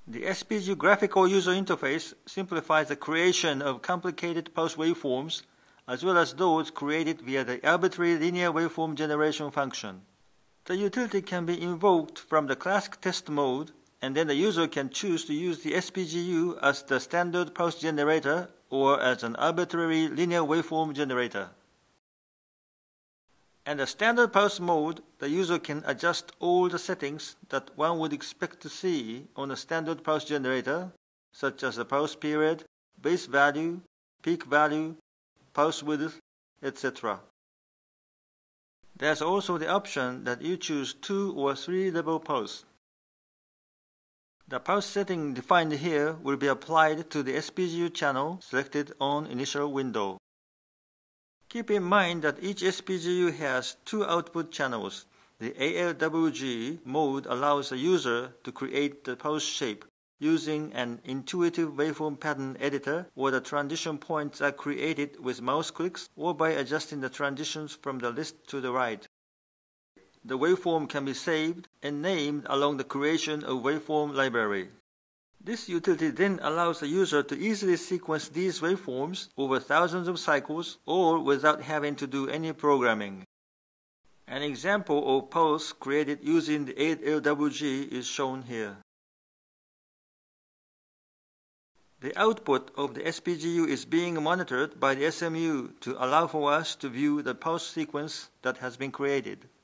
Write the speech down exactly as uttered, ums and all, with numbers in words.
The S P G graphical user interface simplifies the creation of complicated pulse waveforms, as well as those created via the arbitrary linear waveform generation function. The utility can be invoked from the classic test mode, and then the user can choose to use the S P G U as the standard pulse generator or as an arbitrary linear waveform generator. In the standard pulse mode, the user can adjust all the settings that one would expect to see on a standard pulse generator, such as the pulse period, base value, peak value, pulse width, et cetera. There's also the option that you choose two or three level pulse. The pulse setting defined here will be applied to the S P G U channel selected on initial window. Keep in mind that each S P G U has two output channels. The A L W G mode allows the user to create the pulse shape using an intuitive waveform pattern editor, where the transition points are created with mouse clicks or by adjusting the transitions from the list to the right. The waveform can be saved and named along the creation of waveform library. This utility then allows the user to easily sequence these waveforms over thousands of cycles or without having to do any programming. An example of pulse created using the A L W G is shown here. The output of the S P G U is being monitored by the S M U to allow for us to view the pulse sequence that has been created.